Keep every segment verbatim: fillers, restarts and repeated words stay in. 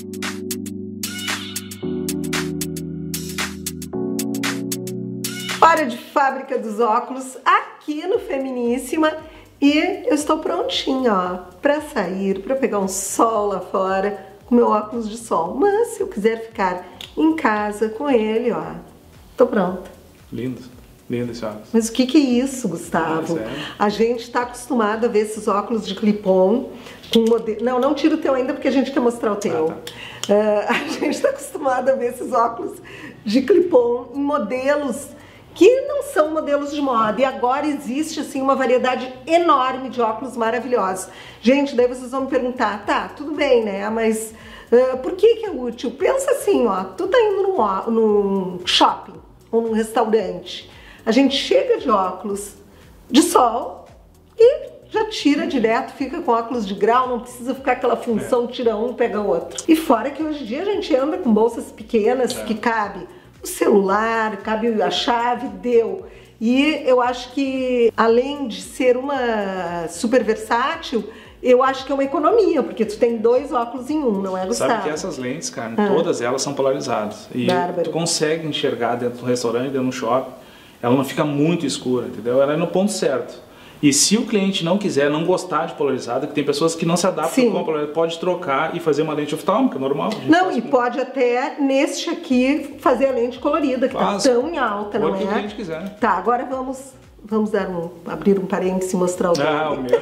Hora de fábrica dos óculos aqui no Feminíssima e eu estou prontinha, ó, para sair, para pegar um sol lá fora com meu óculos de sol. Mas se eu quiser ficar em casa com ele, ó, tô pronta. Lindo, lindo esse óculos. Mas o que que é isso, Gustavo? Ah, a gente está acostumado a ver esses óculos de clip-on com modelo... Não, não tira o teu ainda porque a gente quer mostrar o teu. Ah, tá. uh, a gente está acostumado a ver esses óculos de clip-on em modelos que não são modelos de moda, e agora existe assim uma variedade enorme de óculos maravilhosos. Gente, daí vocês vão me perguntar, tá, tudo bem, né, mas uh, por que que é útil? Pensa assim, ó, tu tá indo num, num shopping ou num restaurante, a gente chega de óculos de sol e já tira direto, fica com óculos de grau, não precisa ficar aquela função, tira um, pega outro. E fora que hoje em dia a gente anda com bolsas pequenas que cabe o celular, cabe a chave, deu. E eu acho que, além de ser uma super versátil, eu acho que é uma economia, porque tu tem dois óculos em um, não é, Gustavo? Sabe que essas lentes, cara, ah. todas elas são polarizadas. E Bárbaro. Tu consegue enxergar dentro do restaurante, dentro do shopping, ela não fica muito escura, entendeu? Ela é no ponto certo. E se o cliente não quiser, não gostar de polarizado, que tem pessoas que não se adaptam com a polarizada, pode trocar e fazer uma lente oftálmica, normal. Não, e pode até, neste aqui, fazer a lente colorida, que Faz. tá tão em alta, não é? O que o cliente quiser. Tá, agora vamos, vamos dar um, abrir um parênteses e mostrar o dele. Ah, o meu.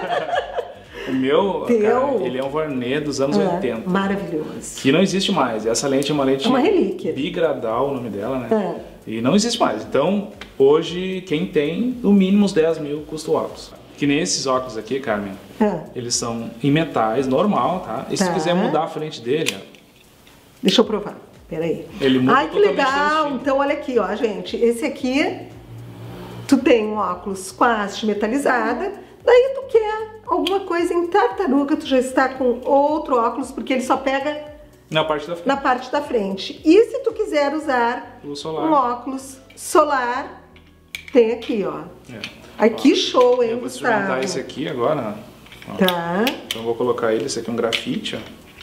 O meu, cara, ele é um Varney dos anos é, oitenta. Maravilhoso. Que não existe mais. Essa lente é uma lente... É uma relíquia. Bigradal, o nome dela, né? É. E não existe mais. Então, hoje, quem tem, no mínimo uns dez mil custa o óculos. Que nem esses óculos aqui, Carmen, é. eles são em metais, normal, tá? E se tá. tu quiser mudar a frente dele, ó. Deixa eu provar. Peraí. Ele muda. Ai, que legal! Então, olha aqui, ó, gente. Esse aqui, tu tem um óculos com a haste metalizada, daí tu quer alguma coisa em tartaruga, tu já está com outro óculos, porque ele só pega na parte da frente. Na parte da frente. E se tu quiser usar um óculos solar, tem aqui, ó. É. Ai, ó, que show, hein, eu vou Gustavo? Vou montar esse aqui agora, ó. Tá. Então eu vou colocar ele, esse aqui é um grafite,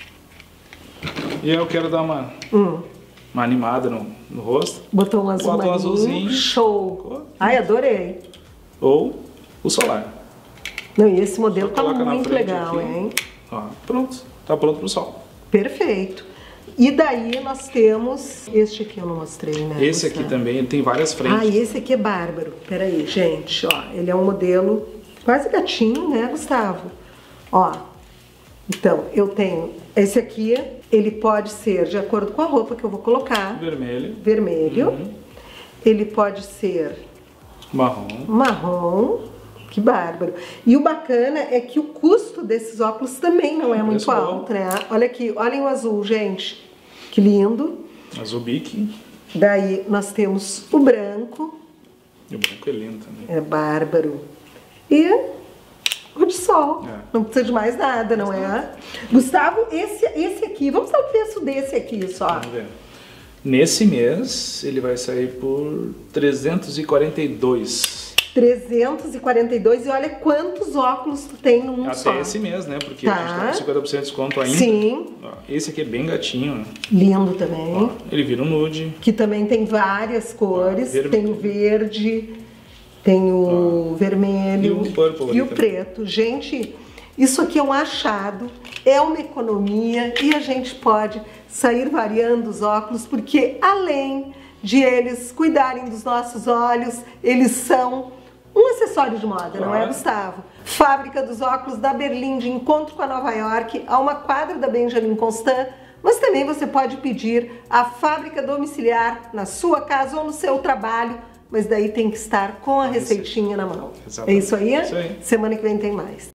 ó. E eu quero dar uma, hum. uma animada no, no rosto. Botou um azul Botou um azulzinho. Show. Ai, adorei. Ou o solar. Não, e esse modelo tá muito legal, aqui, hein? Ó, pronto. Tá pronto pro sol. Perfeito. E daí nós temos... Este aqui eu não mostrei, né? Esse aqui também, ele tem várias frentes. Ah, e esse aqui é bárbaro. Peraí, gente, ó. Ele é um modelo quase gatinho, né, Gustavo? Ó. Então, eu tenho... Esse aqui, ele pode ser de acordo com a roupa que eu vou colocar. Vermelho. Vermelho. Uhum. Ele pode ser... Marrom. Marrom. Que bárbaro. E o bacana é que o custo desses óculos também não é muito alto, né? Olha aqui, olhem o azul, gente. Que lindo. Azul bique. Daí nós temos o branco. E o branco é lindo também. É bárbaro. E o de sol. É. Não precisa de mais nada, não é? Nada. Gustavo, esse, esse aqui, vamos dar o preço desse aqui só. Vamos ver. Nesse mês ele vai sair por trezentos e quarenta e dois. trezentos e quarenta e dois, e olha quantos óculos tu tem num Até só. Esse mês, né? Porque tá. a gente tá com cinquenta por cento de desconto ainda. Sim. Ó, esse aqui é bem gatinho, né? Lindo também. Ó, ele vira um nude. Que também tem várias cores. Ó, tem o verde, tem o ó, vermelho e o, purple e o preto. Gente, isso aqui é um achado, é uma economia e a gente pode sair variando os óculos, porque além de eles cuidarem dos nossos olhos, eles são um acessório de moda, claro. Não é, Gustavo? Fábrica dos óculos da Berlim, de encontro com a Nova York, a uma quadra da Benjamin Constant, mas também você pode pedir a fábrica domiciliar na sua casa ou no seu trabalho, mas daí tem que estar com a receitinha na mão. Exatamente. É isso aí? Isso aí. Semana que vem tem mais.